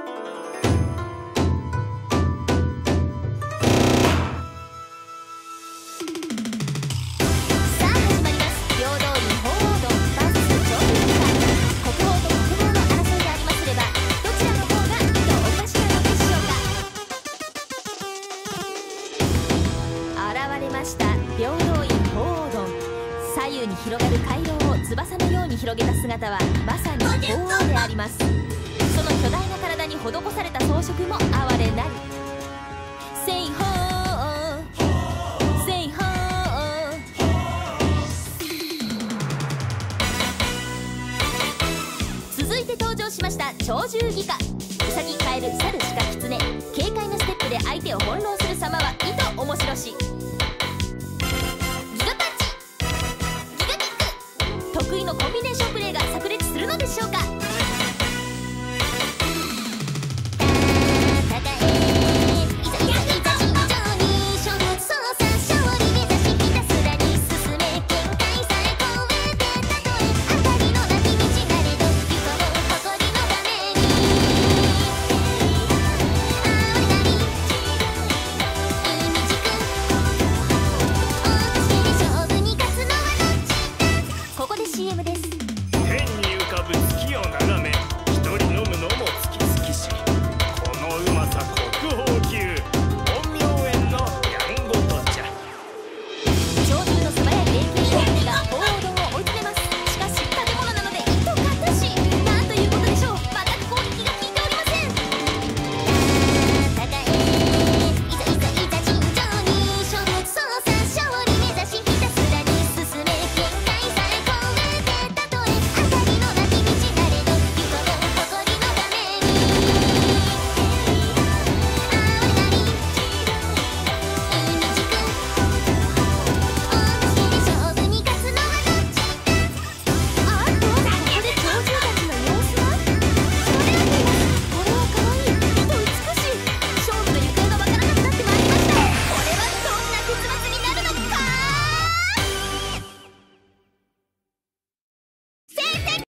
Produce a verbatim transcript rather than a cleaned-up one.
平等院鳳凰丼。左右に広がる回廊を翼のように広げた姿はまさに鳳凰であります。その巨大な体に施された装飾も哀れなり。せいほーせいほー。続いて登場しました鳥獣戯歌。ウサギ、カエル、サル、シカ、キツネ。軽快なステップで相手を翻弄する様はいと面白し。得意のコンビネーションプレーが炸裂するのでしょうか。 天に浮かぶ月を眺め